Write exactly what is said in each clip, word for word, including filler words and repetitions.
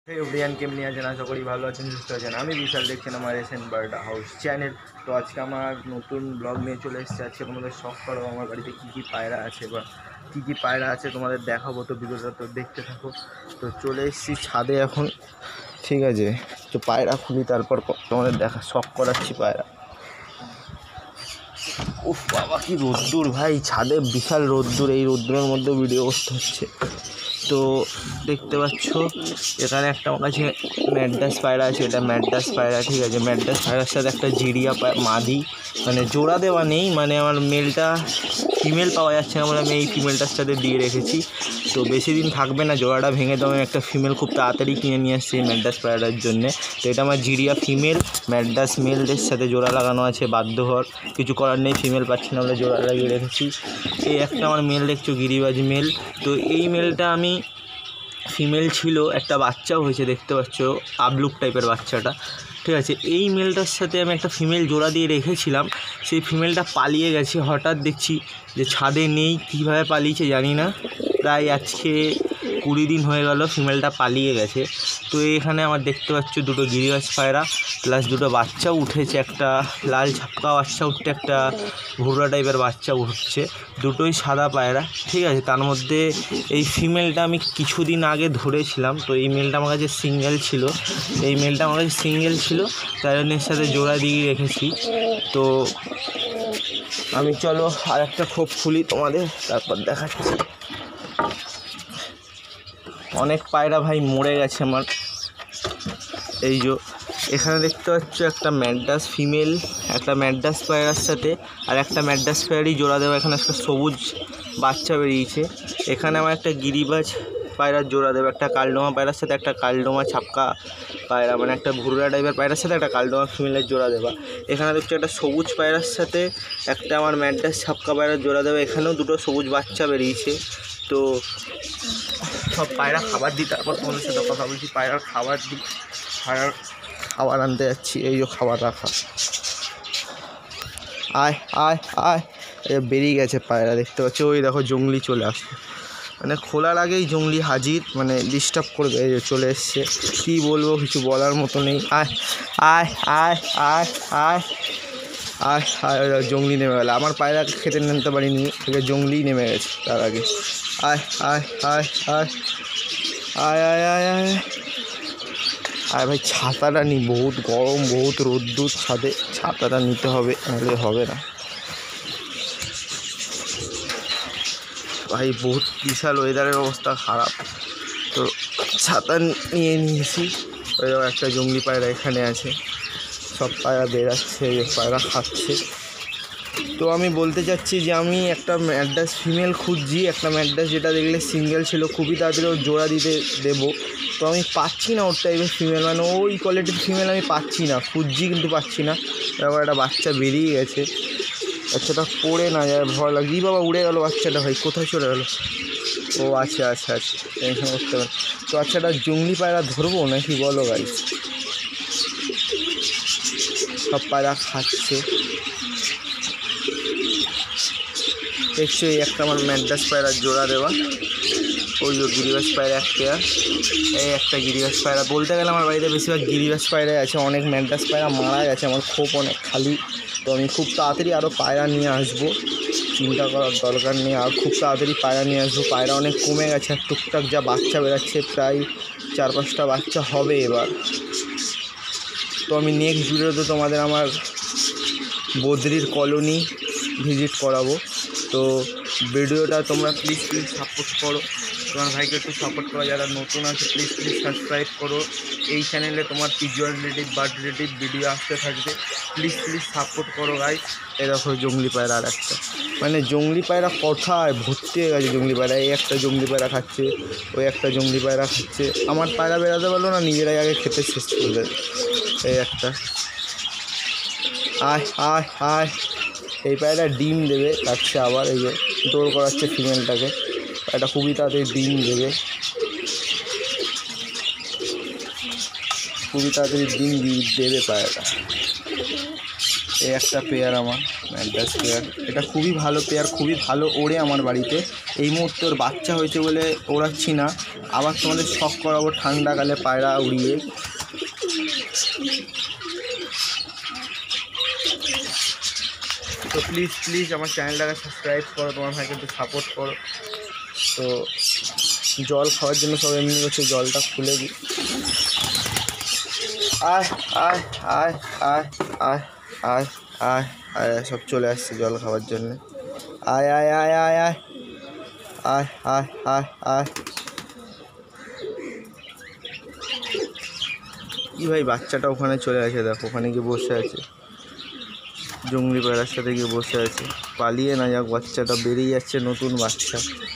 Everyone কেমন আছেন? আশা করি ভালো আছেন, সুস্থ আছেন। আমি বিশাল, দেখছেন আমার এসএন বার্ড হাউস চ্যানেল। তো আজকে আমার নতুন ব্লগ নিয়ে চলে এসেছে। আজকে তোমাদের শখ করো আমার বাড়িতে কী কী পায়রা আছে বা কী কী পায়রা আছে তোমাদের দেখাবো। তো ভিডিওটা তো দেখতে থাকো। তো চলে এসেছি ছাদে এখন, ঠিক আছে? তো পায়রা খুলি, তারপর তোমাদের দেখা শখ করাচ্ছি পায়রা। উফ বাবা, কি রোদ্দুর ভাই! ছাদে বিশাল রোদ্দুর, এই রোদ্দুরের মধ্যে ভিডিও করতে হচ্ছে। তো দেখতে পাচ্ছ এখানে একটা আমার কাছে ম্যাড্রাস পায়রা আছে, এটা ম্যাড্রাস পায়রা, ঠিক আছে? ম্যাড্রাস পায়রার সাথে একটা জিরিয়া মাদি, মানে জোড়া দেওয়া নেই, মানে আমার মেলটা ফিমেল পাওয়া যাচ্ছে না বলে আমি এই ফিমেলটার সাথে দিয়ে রেখেছি। তো বেশি দিন থাকবে না, জোড়াটা ভেঙে দেবো। আমি একটা ফিমেল খুব তাড়াতাড়ি কিনে নিয়ে আসছি এই ম্যাড্রাস পায়রার জন্যে। তো এটা আমার জিরিয়া ফিমেল, ম্যাড্রাস মেলদের সাথে জোড়া লাগানো আছে, বাধ্য হওয়ার কিছু করার নেই, ফিমেল পাচ্ছি না বলে জোড়া লাগিয়ে রেখেছি। এই একটা আমার মেল দেখছো, গিরিবাজ মেল। তো এই মেলটা আমি ফিমেল ছিল, একটা বাচ্চাও হয়েছে, দেখতে পাচ্ছ আবলুক টাইপের বাচ্চাটা, ঠিক আছে? এই মেলটার সাথে আমি একটা ফিমেল জোড়া দিয়ে রেখেছিলাম, সেই ফিমেলটা পালিয়ে গেছে। হঠাৎ দেখছি যে ছাদে নেই, কীভাবে পালিয়েছে জানি না। প্রায় আজকে কুড়ি দিন হয়ে গেল ফিমেলটা পালিয়ে গেছে। তো এখানে আমার দেখতে পাচ্ছ দুটো গিরিবাজ পায়রা প্লাস দুটো বাচ্চাও উঠেছে, একটা লাল ঝাপকা বাচ্চা উঠছে, একটা ভুররা টাইপের বাচ্চা উঠছে, দুটোই সাদা পায়রা, ঠিক আছে? তার মধ্যে এই ফিমেলটা আমি কিছুদিন আগে ধরেছিলাম। তো এই মেলটা আমার কাছে সিঙ্গেল ছিল, এই মেলটা আমার কাছে সিঙ্গেল ছিল তাই জন্য এর সাথে জোড়া দিয়ে রেখেছি। তো আমি চলো আর একটা খোপ খুলি তোমাদের, তারপর দেখাচ্ছি। অনেক পায়রা ভাই মরে গেছে আমার। এই যে এখানে দেখতে পাচ্ছ একটা ম্যাড্রাস ফিমেল, একটা ম্যাড্রাস পায়রার সাথে আর একটা ম্যাড্রাস পায়রারই জোড়া দেওয়া। এখানে একটা সবুজ বাচ্চা বেরিয়েছে। এখানে আমার একটা গিরিবাজ পায়রার জোড়া দেবে, একটা কালডোমা পায়রার সাথে একটা কালডোমা ছাপকা পায়রা, মানে একটা ভুররা টাইপের পায়রার সাথে একটা কালডোমা ফিমেলের জোড়া দেবা। এখানে দেখছো একটা সবুজ পায়রার সাথে একটা আমার ম্যাড্রাস ছাপকা পায়রার জোড়া দেবে। এখানেও দুটো সবুজ বাচ্চা বেরিয়েছে। তো সব পায়রা খাবার দিই, তারপর তোমাদের সাথে কথা বলছি। পায়রার খাবার দিই, পায়রার খাবার আনতে যাচ্ছি। এই যে খাবার রাখা, আয় আয় আয়, বেরিয়ে গেছে পায়রা, দেখতে পাচ্ছি। ওই দেখো জঙ্গলি চলে আসছে, মানে খোলার আগেই জঙ্গলি হাজির, মানে ডিস্টার্ব করবে। এই যে চলে এসছে, কী বলবো, কিছু বলার মতো নেই। আয় আয় আয় আয় আয় আয় আয়, জঙ্গলি নেমে গেল। আমার পায়রাকে খেতে নিতে পারিনি, থেকে জঙ্গলিই নেমে গেছে তার আগে। আয় আয় আয় আয় আয় আয় আয় আয় আয় ভাই, ছাতাটা নি, বহুত গরম, বহুত রোদ্দুর ছাদে, ছাতাটা নিতে হবে, নাহলে হবে না ভাই। বহুত বিশাল ওয়েদারের অবস্থা খারাপ, তো ছাতা নিয়ে নিয়েছি। ওই একটা জঙ্গলি পায়রা এখানে আছে, সব পায়রা বেরাচ্ছে, পায়রা খাচ্ছে। তো আমি বলতে চাচ্ছি যে আমি একটা ম্যাড্রাস ফিমেল খুঁজছি, একটা ম্যাড্রাস যেটা দেখলে সিঙ্গেল ছিল, খুবই তাড়াতাড়ি ওর জোড়া দিতে দেবো। তো আমি পাচ্ছি না ওর টাইপের ফিমেল, মানে ওই কোয়ালিটির ফিমেল আমি পাচ্ছি না, খুঁজছি কিন্তু পাচ্ছি না। এবার একটা বাচ্চা বেরিয়ে গেছে, বাচ্চাটা পড়ে না যায়, ভয় লাগে। ই বাবা, উড়ে গেল বাচ্চাটা ভাই, কোথায় চলে গেল? ও আচ্ছা আচ্ছা আচ্ছা, টেনশন করতে পারে। তো বাচ্চাটা জঙ্গলি পায়রা ধরবো নাকি বলো ভাই? সব পায়রা খাচ্ছে, দেখছো? এই একটা আমার ম্যাড্রাস পায়রার জোড়া দেওয়া, ওই যে গিরিবাজ পায়রা এক পেয়ার, এই একটা গিরিবাজ পায়রা। বলতে গেলে আমার বাড়িতে বেশিরভাগ গিরিবাজ পায়রাই আছে, অনেক ম্যাড্রাস পায়রা মারা গেছে, আমার খোপ অনেক খালি। তো আমি খুব তাড়াতাড়ি আরও পায়রা নিয়ে আসবো, চিন্তা করার দরকার নেই, আর খুব তাড়াতাড়ি পায়রা নিয়ে আসবো। পায়রা অনেক কমে গেছে, আর টুকটাক যা বাচ্চা বেরাচ্ছে, প্রায় চার পাঁচটা বাচ্চা হবে এবার। তো আমি নেক্সট ভিডিওতে তোমাদের আমার বদ্রির কলোনি ভিজিট করাবো। তো ভিডিওটা তোমরা প্লিজ প্লিজ সাপোর্ট করো, তোমার ভাইকে একটু সাপোর্ট করো। যারা নতুন আছে প্লিজ প্লিজ সাবস্ক্রাইব করো। এই চ্যানেলে তোমার pigeon relative bird relative video আসতে থাকবে, প্লিজ প্লিজ সাপোর্ট করো গাই। এই দেখো জঙ্গলি পায়রা আর একটা, মানে জঙ্গলি পায়রা কোথায় ভর্তি হয়ে গেছে জঙ্গলি পায়রা। এই একটা জঙ্গলি পায়রা খাচ্ছে, ওই একটা জঙ্গলি পায়রা খাচ্ছে। আমার পায়রা বেরাতে পারলো না, নিজেরাই আগে খেতে শেষ করবে। এই একটা, আয় আয় আয়, এই পায়রা ডিম দেবে, তাচ্ছে আবার এই যে দৌড় করাচ্ছে ফিমেলটাকে। এটা খুবই তাড়াতাড়ি ডিম দেবে, খুবই তাড়াতাড়ি ডিম দেবে পায়রাটা। এই একটা পেয়ার আমার ম্যাড্রাস পেয়ার, এটা খুবই ভালো পেয়ার, খুবই ভালো ওড়ে আমার বাড়িতে। এই মুহূর্তে ওর বাচ্চা হয়েছে বলে ওড়াচ্ছি না, আবার তোমাদের শখ করাবো ঠান্ডাকালে পায়রা উড়িয়ে। তো প্লিজ প্লিজ আমার চ্যানেলটাকে সাবস্ক্রাইব করো, তোমার ভাইকে একটু সাপোর্ট করো। তো জল খাওয়ার জন্য সব এমনি হচ্ছে, জলটা খুলে দিই। আয় আয় আয় আয় আয় আয় আয় আয় সব চলে আসছে জল খাওয়ার জন্যে। আয় আয় আয় আয় আয় আয় আয় আয় আয় কি ভাই, বাচ্চাটা ওখানে চলে আসে, দেখো ওখানে গিয়ে বসে আছে, জঙ্গলি পায়রার সাথে গিয়ে বসে আছে। পালিয়ে না যাক, বাচ্চাটা বেরিয়ে যাচ্ছে, নতুন বাচ্চা।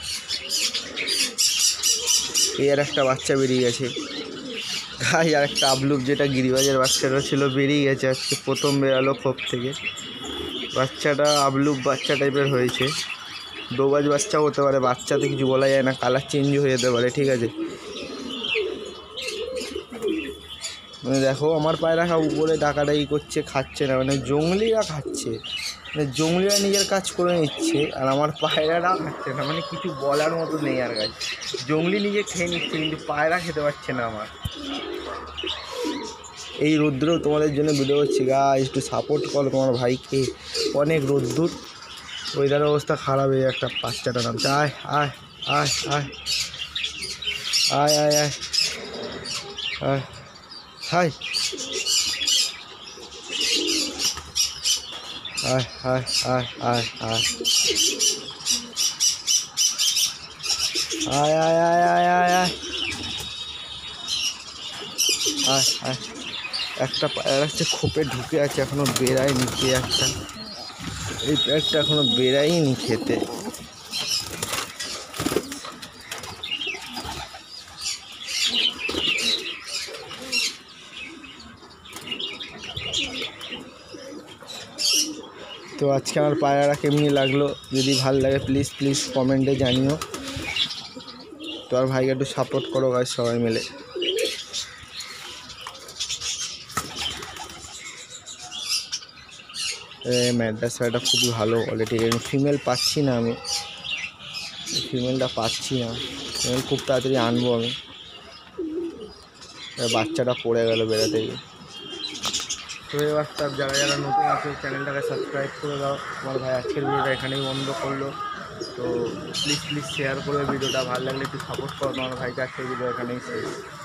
এই আর একটা বাচ্চা বেরিয়ে গেছে গাই, আর একটা আবলুপ যেটা গিরিবাজের বাচ্চাটা ছিল বেরিয়ে গেছে, আজকে প্রথম বেরালো খোপ থেকে। বাচ্চাটা আবলুপ বাচ্চা টাইপের হয়েছে, দোবাজ বাচ্চা হতে পারে, বাচ্চাতে কিছু বলা যায় না, কালার চেঞ্জ হয়ে যেতে পারে, ঠিক আছে। মানে দেখো আমার পায়রা উপরে ডাকাডাকি করছে, খাচ্ছে না, মানে জঙ্গলিরা খাচ্ছে, মানে জঙ্গলিরা নিজের কাজ করে নিচ্ছে, আর আমার পায়রারা খাচ্ছে না, মানে কিছু বলার মতো নেই আর কাজ। জঙ্গলি নিজে খেয়ে নিচ্ছে কিন্তু পায়রা খেতে পারছে না আমার। এই রোদ্দুরেও তোমাদের জন্য ভিডিও করছি, গাইস একটু সাপোর্ট করো তোমার ভাইকে, অনেক রোদ্দুর, ওয়েদারের অবস্থা খারাপ, হয়ে একটা বাচ্চাটা নামছে। আয় আয় আয় আয় আয় আয় আয় আয় হাই আয় আয় আয় আয় আয় আয় আয় আয় আয় আয় আয় আয় আয় একটা পায়রা হচ্ছে খোপে ঢুকে আছে, এখনো বেরায়নি, কে একটা, এই প্যাকটা এখনো বেরায়নি খেতে। তো আজকে আমার পায়রাটা কেমনি লাগলো, যদি ভালো লাগে প্লিজ প্লিজ কমেন্টে জানিও। তো আর ভাইকে একটু সাপোর্ট করো গাইস সবাই মিলে। ম্যাড্রাস পায়রাটা খুবই ভালো কোয়ালিটির, ফিমেল পাচ্ছি না আমি, ফিমেলটা পাচ্ছি না, ফিমেল খুব তাড়াতাড়ি আনবো আমি। বাচ্চাটা পড়ে গেল বেড়াতে গিয়ে। তো এবার সব যারা যারা নতুন আছে চ্যানেলটাকে সাবস্ক্রাইব করে দাও। আমার ভাই আজকের ভিডিওটা এখানেই বন্ধ করলো। তো প্লিজ প্লিজ শেয়ার করে ভিডিওটা, ভালো লাগলে একটু সাপোর্ট করো। আমার ভাইকে আজকের ভিডিও এখানেই শেষ।